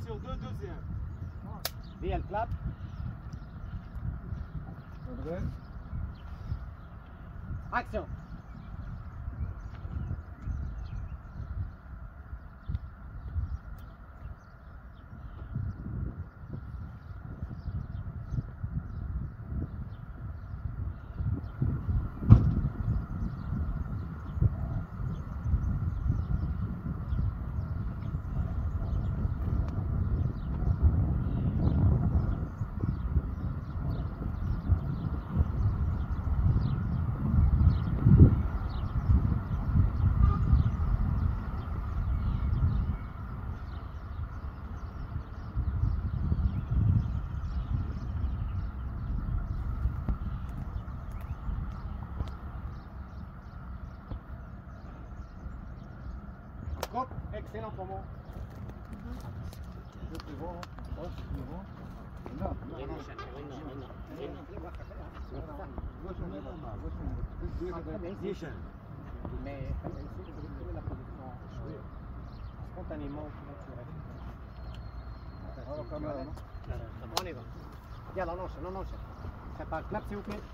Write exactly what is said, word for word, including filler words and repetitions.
sur deux, deuxième. Bien, clap. Action. Hop, excellent pour moi. Je peux voir. Ouais, je peux voir. Non, non, non. Mais essayer de retrouver la position spontanément naturelle. On y va. Yalla, on enchaîne, on enchaîne. Ça part clap s'il vous plaît.